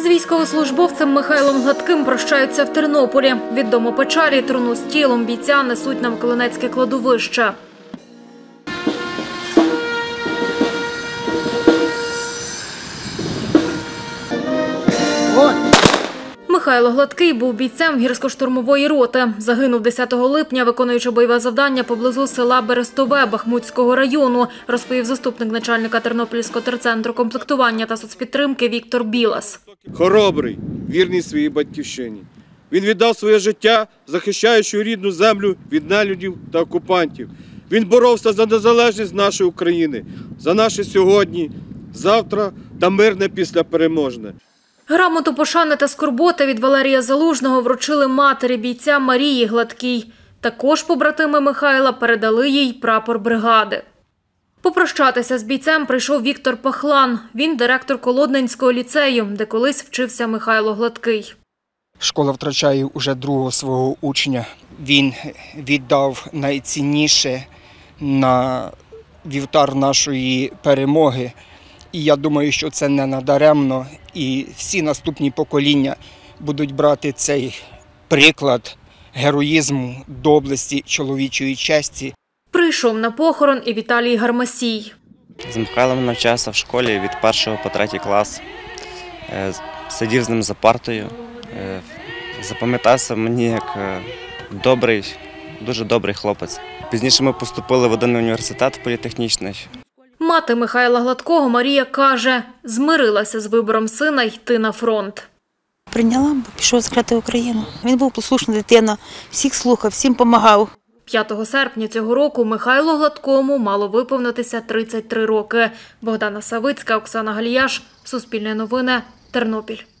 З військовослужбовцем Михайлом Гладким прощаються в Тернополі. Від дому печері труну з тілом бійця несуть на Миколинецьке кладовище. Михайло Гладкий був бійцем гірсько-штурмової роти. Загинув 10 липня, виконуючи бойове завдання поблизу села Берестове Бахмутського району, розповів заступник начальника Тернопільського терцентру комплектування та соцпідтримки Віктор Білас. Хоробрий, вірний своїй батьківщині. Він віддав своє життя, захищаючи рідну землю від нелюдів та окупантів. Він боровся за незалежність нашої України, за наше сьогодні, завтра та мирне післяпереможне. Грамоту пошани та скорботи від Валерія Залужного вручили матері бійця Марії Гладкій. Також побратими Михайла передали їй прапор бригади. Попрощатися з бійцем прийшов Віктор Пахлан. Він директор Колодненського ліцею, де колись вчився Михайло Гладкий. Школа втрачає уже другого свого учня. Він віддав найцінніше на вівтар нашої перемоги. І я думаю, що це не надаремно. І всі наступні покоління будуть брати цей приклад героїзму, доблесті, чоловічої честі. Прийшов на похорон і Віталій Гармасій. З Михайлом навчався в школі від 1 по 3 клас. Сидів з ним за партою. Запам'ятався мені як добрий, дуже добрий хлопець. Пізніше ми поступили в один університет політехнічний. Мати Михайла Гладкого Марія каже, змирилася з вибором сина йти на фронт. Прийняла, бо пішов захищати Україну. Він був послушна дитина, всіх слухав, всім допомагав. 5 серпня цього року Михайлу Гладкому мало виповнитися 33 роки. Богдана Савицька, Оксана Галіяш, Суспільне новини, Тернопіль.